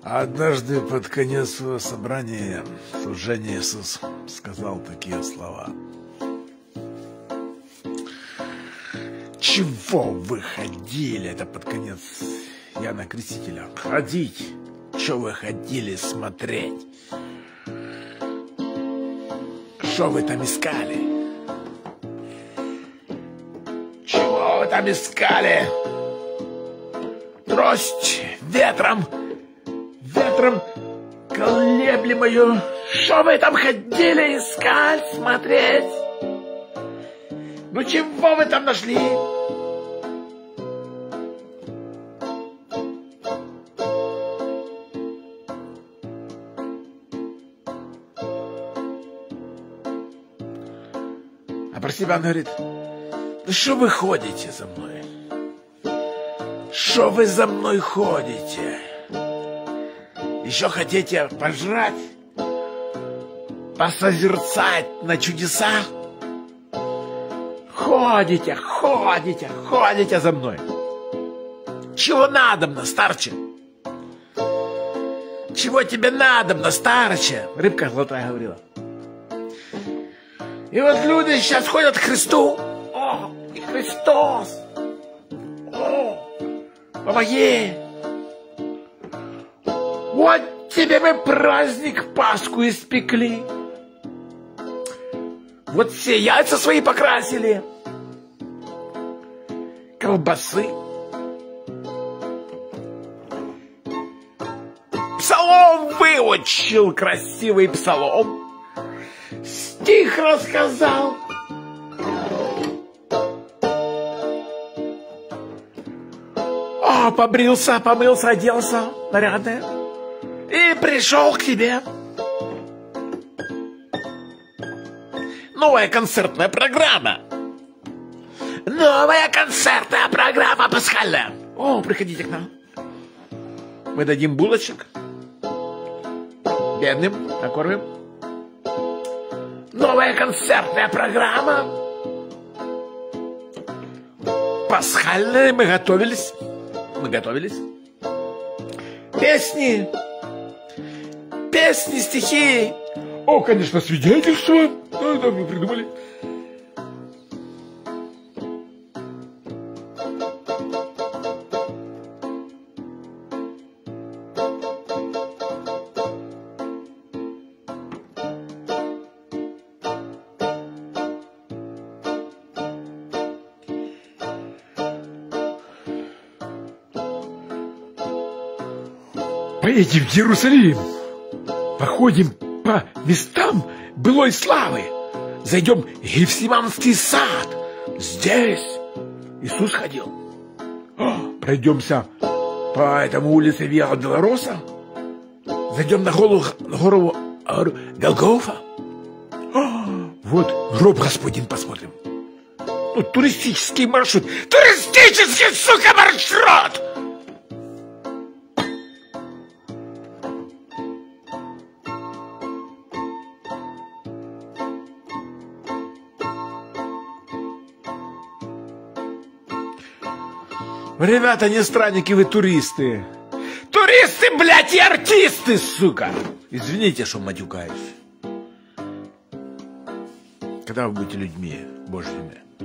Однажды под конец своего собрания служения Иисус сказал такие слова. Чего вы ходили? Это под конец Иоанна Крестителя. Ходить. Что вы ходили смотреть? Что вы там искали? Чего вы там искали? Трость ветром колеблемою. Что вы там ходили искать, смотреть? Ну чего вы там нашли? А про себя он говорит: ну что вы ходите за мной? Что вы за мной ходите? Еще хотите пожрать? Посозерцать на чудеса? Ходите за мной. Чего надобно, старче? Чего тебе надобно, старче? Рыбка золотая говорила. И вот люди сейчас ходят к Христу. О, Христос! О, помоги! Вот тебе мы праздник Пасху испекли. Вот все яйца свои покрасили. Колбасы. Псалом выучил, красивый псалом. Стих рассказал. О, побрился, помылся, оделся нарядно. И пришел к тебе. Новая концертная программа. Новая концертная программа пасхальная. О, приходите к нам. Мы дадим булочек. Бедным накормим. Новая концертная программа. Пасхальная. Мы готовились. Песни, стихи. О, конечно, свидетельство. Да, мы придумали. Поедем в Иерусалим, походим по местам былой славы, зайдем в Гефсиманский сад. Здесь Иисус ходил. Пройдемся по этому улице Виа Долороса, зайдем на гору Голгофа. Вот гроб Господень посмотрим. Ну, туристический маршрут. Туристический, сука, маршрут! Ребята, не странники, вы туристы. Туристы, блядь, и артисты, сука. Извините, что матюкаюсь. Когда вы будете людьми Божьими?